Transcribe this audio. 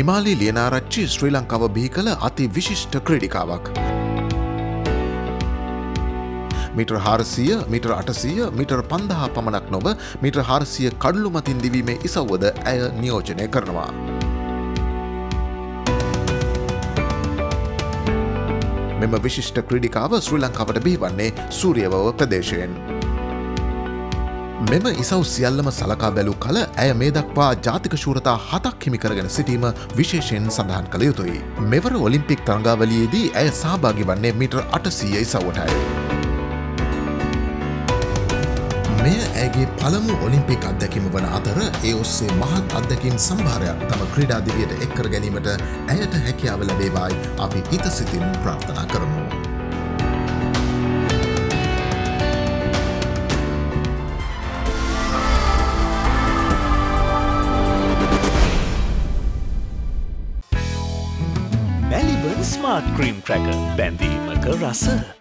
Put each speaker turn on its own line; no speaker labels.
නිමාලි ලියනාරච්චි ශ්‍රී ලංකාව බිහි කළ අති විශිෂ්ට ක්‍රීඩිකාවක්. මීටර් 400 මීටර් 800 මීටර් 5000 පමණක් නොව මීටර් 400 කඩළු මතින් දිවීමේ ඉසව්වද ඇය නියෝජනය කරනවා. මෙම විශිෂ්ට ක්‍රීඩිකාව ශ්‍රී ලංකාවට බිහිවන්නේ සූරියවව ප්‍රදේශයෙන්. මෙම ඉසව් සියල්ලම සලකා බැලූ කල ඇය මේ දක්වා ජාතික ශූරතා 7ක් හිමි කරගෙන සිටීම විශේෂයෙන් සඳහන් කළ යුතුයි. මෙවර ඔලිම්පික් තරඟාවලියේදී ඇය සහභාගී වන්නේ මීටර් 800 ඉසව්වටයි. මෙය ඇගේ පළමු ඔලිම්පික් අත්දැකීම වන අතර ඒ ඔස්සේ මහත් අත්දැකීම් සම්භාරයක් තම ක්‍රීඩා දිවියට එක් කර ගැනීමට ඇයට හැකියාව ලැබේවායි අපි ඉතසිතින් ප්‍රාර්ථනා කරමු.
Melbourne Smart Cream Cracker බැඳීමක රස